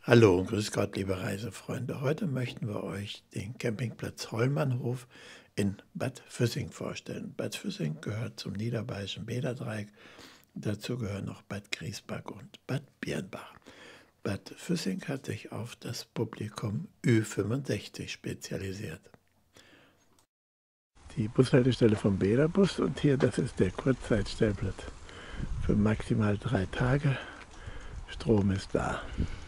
Hallo und grüß Gott, liebe Reisefreunde. Heute möchten wir euch den Campingplatz Hollmannhof in Bad Füssing vorstellen. Bad Füssing gehört zum niederbayerischen Bäderdreieck. Dazu gehören noch Bad Griesbach und Bad Birnbach. Bad Füssing hat sich auf das Publikum Ü65 spezialisiert. Die Bushaltestelle vom Bäderbus und hier, das ist der Kurzzeitstellplatz für maximal 3 Tage. Strom ist da.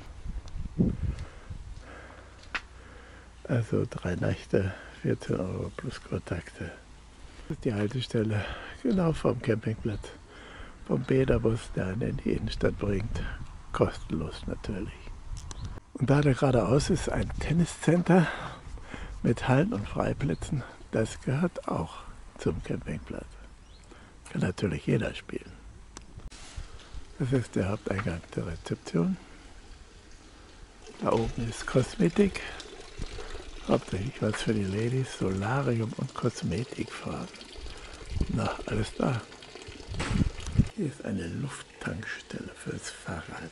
Also 3 Nächte, 14 € plus Kurtaxe. Das ist die Haltestelle genau vom Campingplatz, vom Bäderbus, der einen in die Innenstadt bringt. Kostenlos natürlich. Und da geradeaus ist ein Tenniscenter mit Hallen und Freiplätzen. Das gehört auch zum Campingplatz. Kann natürlich jeder spielen. Das ist der Haupteingang der Rezeption. Da oben ist Kosmetik. Hauptsächlich was für die Ladies, Solarium und Kosmetikfarben. Na, alles da. Hier ist eine Lufttankstelle fürs Fahrrad.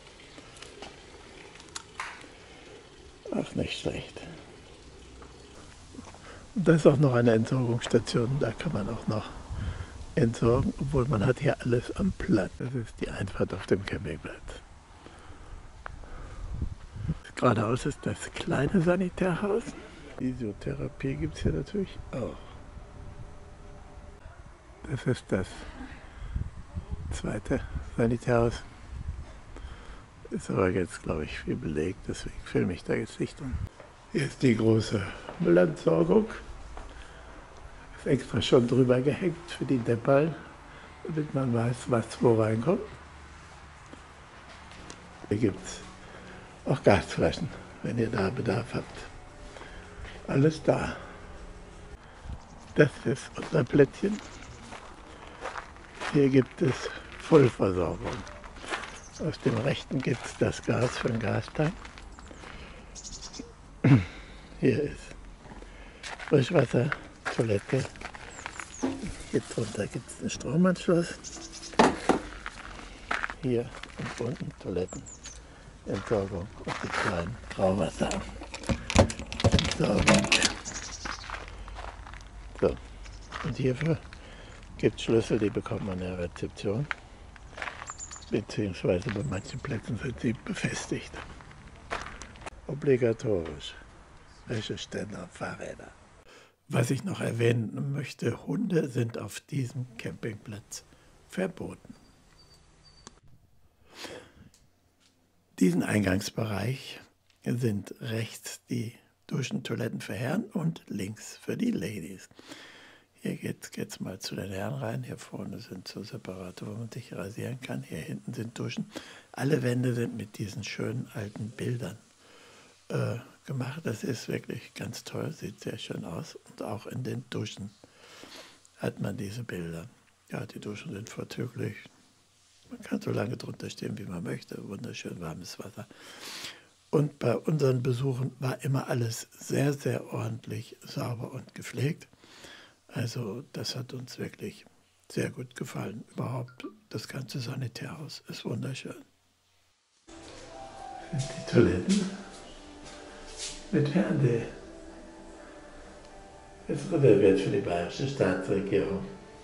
Ach, nicht schlecht. Und da ist auch noch eine Entsorgungsstation, da kann man auch noch entsorgen, obwohl man hat hier alles am Platz. Das ist die Einfahrt auf dem Campingplatz. Geradeaus ist das kleine Sanitärhaus. Physiotherapie gibt es hier natürlich auch. Das ist das zweite Sanitärhaus. Ist aber jetzt, glaube ich, viel belegt, deswegen filme ich da jetzt nicht um. Hier ist die große Müllentsorgung. Ist extra schon drüber gehängt für die Deppal, damit man weiß, was wo reinkommt. Hier gibt es auch Gasflaschen, wenn ihr da Bedarf habt. Alles da. Das ist unser Plätzchen. Hier gibt es Vollversorgung. Aus dem rechten gibt es das Gas für den Gastank. Hier ist Frischwasser, Toilette. Hier drunter gibt es einen Stromanschluss. Hier und unten Toiletten. Entsorgung und die kleinen Grauwasserentsorgung. So, und hierfür gibt es Schlüssel, die bekommt man in der Rezeption, beziehungsweise bei manchen Plätzen sind sie befestigt. Obligatorisch. Wäscheständer und Fahrräder. Was ich noch erwähnen möchte, Hunde sind auf diesem Campingplatz verboten. Diesen Eingangsbereich sind rechts die Duschen, Toiletten für Herren und links für die Ladies. Hier geht's mal zu den Herren rein. Hier vorne sind so Separate, wo man sich rasieren kann. Hier hinten sind Duschen. Alle Wände sind mit diesen schönen alten Bildern gemacht. Das ist wirklich ganz toll, sieht sehr schön aus. Und auch in den Duschen hat man diese Bilder. Ja, die Duschen sind vorzüglich. Man kann so lange drunter stehen, wie man möchte. Wunderschön warmes Wasser. Und bei unseren Besuchen war immer alles sehr, sehr ordentlich, sauber und gepflegt. Also das hat uns wirklich sehr gut gefallen. Überhaupt das ganze Sanitärhaus ist wunderschön. Das sind die Toiletten mit Fernseh. Ist reserviert für die bayerische Staatsregierung.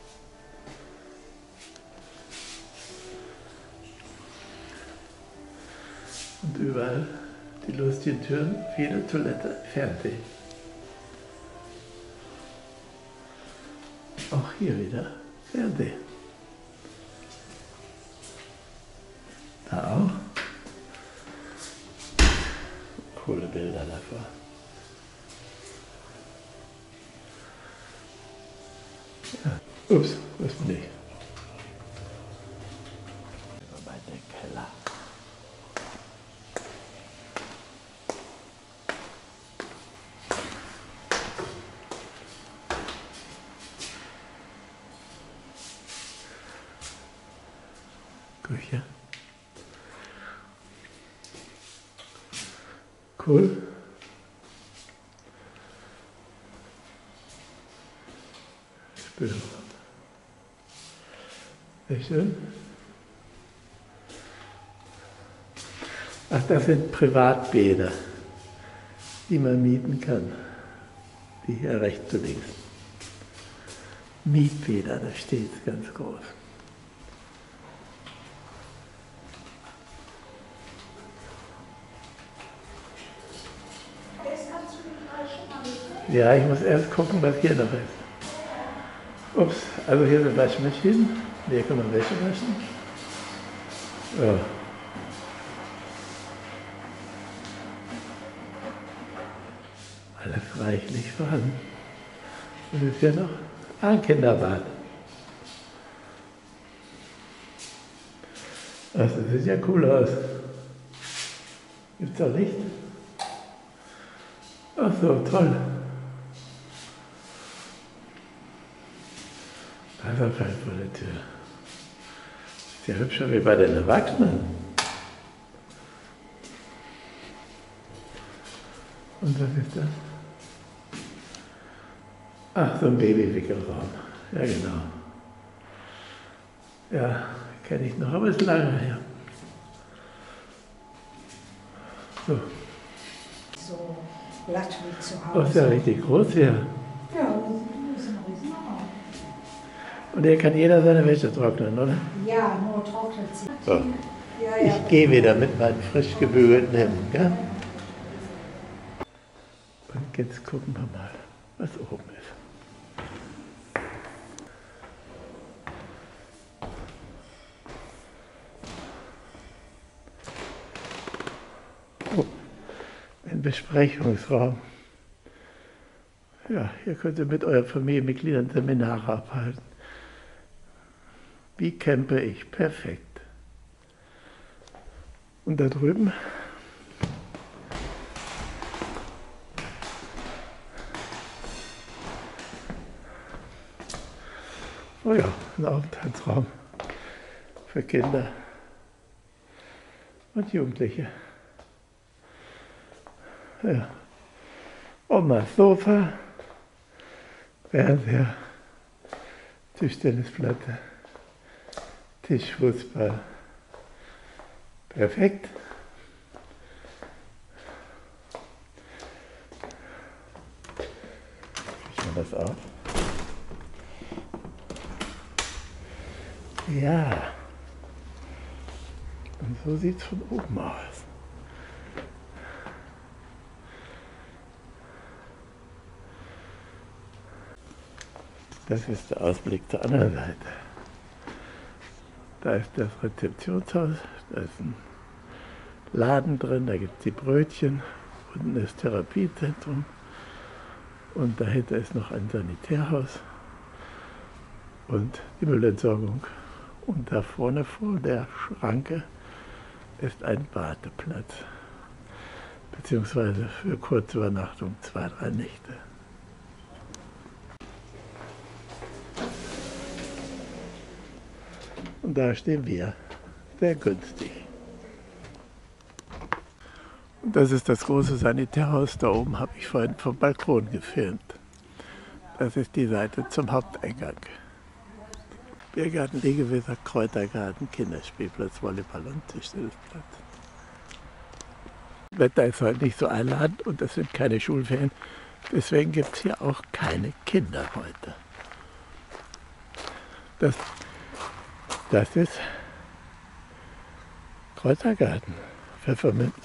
Und überall die lustigen Türen, viele Toilette, Fernseh. Auch hier wieder Fernseh. Da auch. Coole Bilder davor. Ja. Ups, was bin ich? Über meinen Keller. Küche. Cool. Spülbad. Sehr schön. Ach, das sind Privatbäder, die man mieten kann. Die hier rechts zu links. Mietbäder, da steht es ganz groß. Ja, ich muss erst gucken, was hier noch ist. Ups, also hier sind Waschmaschinen. Hier kann man Wäsche waschen. Ja. Alles reichlich vorhanden. Und ist hier noch ein Kinderbad. Das sieht ja cool aus. Gibt's da Licht? Ach so, toll. Da ist auch kein vor der Tür. Ist ja hübscher wie bei den Erwachsenen. Und was ist das? Ach, so ein Babywickelraum. Ja, genau. Ja, kenne ich noch, aber ist lange her. So. So glatt wie zu Das Hause. ist ja richtig groß hier. Ja, das ist ein Riesenraum. Und hier kann jeder seine Wäsche trocknen, oder? Ja, nur trocknet sie. So. Ja, ja. Ich gehe wieder mit meinen frisch gebügelten Hemden, gell? Und jetzt gucken wir mal, was oben ist. Oh, ein Besprechungsraum. Ja, hier könnt ihr mit euren Familienmitgliedern Seminare abhalten. Wie campe ich? Perfekt. Und da drüben oh ja, ein Aufenthaltsraum für Kinder und Jugendliche. Ja. Omas Sofa, Fernseher, Tischtennisplatte, Tischfußball. Perfekt. Kriegt man das auf? Ja. Und so sieht es von oben aus. Das ist der Ausblick zur anderen Seite. Da ist das Rezeptionshaus, da ist ein Laden drin, da gibt es die Brötchen, unten ist Therapiezentrum und dahinter ist noch ein Sanitärhaus und die Müllentsorgung. Und da vorne vor der Schranke ist ein Badeplatz, beziehungsweise für Kurzübernachtung 2, 3 Nächte. Und da stehen wir, sehr günstig. Und das ist das große Sanitärhaus, da oben habe ich vorhin vom Balkon gefilmt. Das ist die Seite zum Haupteingang. Biergarten, Liegewässer, Kräutergarten, Kinderspielplatz, Volleyball und Tischtennisplatz. Das Wetter ist heute nicht so einladend und es sind keine Schulferien. Deswegen gibt es hier auch keine Kinder heute. Das ist Kräutergarten, Pfefferminz,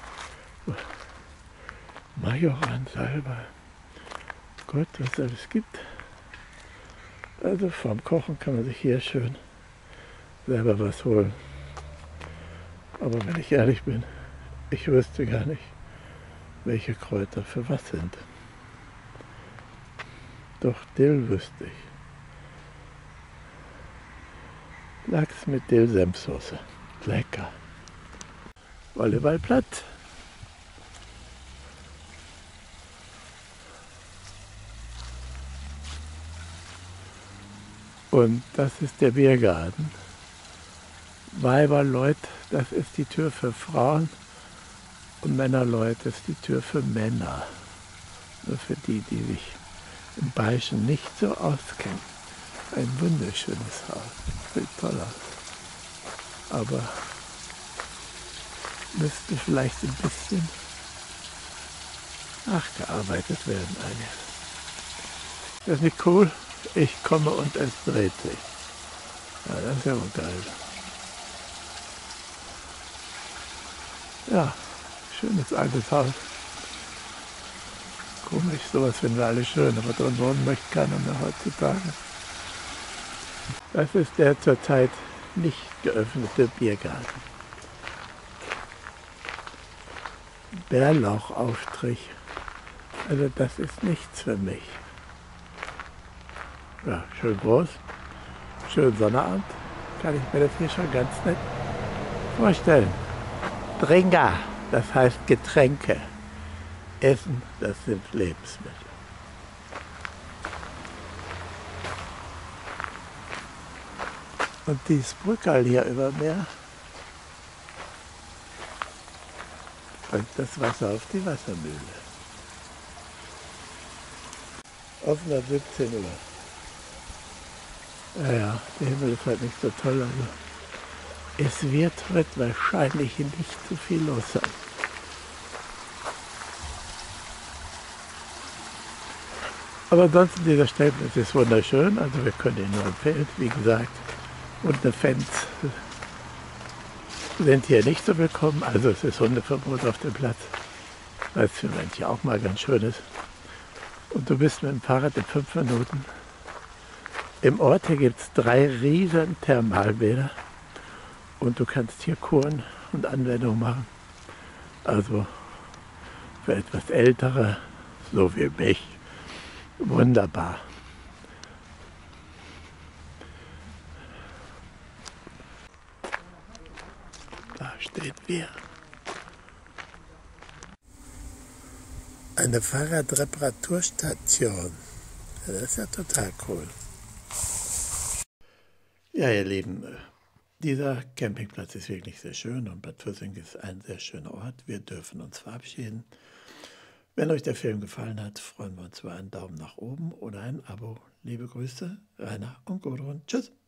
Majoran, Salbei. Gott, was es alles gibt. Also vorm Kochen kann man sich hier schön selber was holen. Aber wenn ich ehrlich bin, ich wüsste gar nicht, welche Kräuter für was sind. Doch Dill wüsste ich. Lachs mit Dill-Senfsoße. Lecker. Volleyballplatz. Und das ist der Biergarten. Weiberleut, das ist die Tür für Frauen. Und Männerleut ist die Tür für Männer. Nur für die, die sich im Bayerischen nicht so auskennen. Ein wunderschönes Haus. Sieht toll aus. Aber müsste vielleicht ein bisschen nachgearbeitet werden. Das ist nicht cool. Ich komme und es dreht sich. Ja, das ist ja wohl geil. Ja, schönes altes Haus. Komisch, sowas finden wir alle schön, aber drin wohnen möchte keiner mehr heutzutage. Das ist der zurzeit nicht geöffnete Biergarten. Bärlauchaufstrich. Also das ist nichts für mich. Ja, schön groß, schön Sonnabend. Kann ich mir das hier schon ganz nett vorstellen. Dringa, das heißt Getränke. Essen, das sind Lebensmittel. Und dieses Brückerl hier über Meer bringt das Wasser auf die Wassermühle. Offen ab 17 Uhr. Ja, der Himmel ist halt nicht so toll. Also es wird wahrscheinlich nicht so viel los sein. Aber ansonsten, dieser Stellplatz ist wunderschön. Also wir können ihn nur empfehlen, wie gesagt. Und eine Fans sind hier nicht so willkommen. Also es ist Hundeverbot auf dem Platz, weil es für manche auch mal ganz schön ist. Und du bist mit dem Fahrrad in 5 Minuten im Ort. Hier gibt es 3 riesen Thermalbäder. Und du kannst hier Kuren und Anwendungen machen. Also für etwas Ältere, so wie mich, wunderbar. Da steht wir. Eine Fahrradreparaturstation. Das ist ja total cool. Ja, ihr Lieben, dieser Campingplatz ist wirklich sehr schön und Bad Füssing ist ein sehr schöner Ort. Wir dürfen uns verabschieden. Wenn euch der Film gefallen hat, freuen wir uns über einen Daumen nach oben oder ein Abo. Liebe Grüße, Rainer und Gudrun. Tschüss.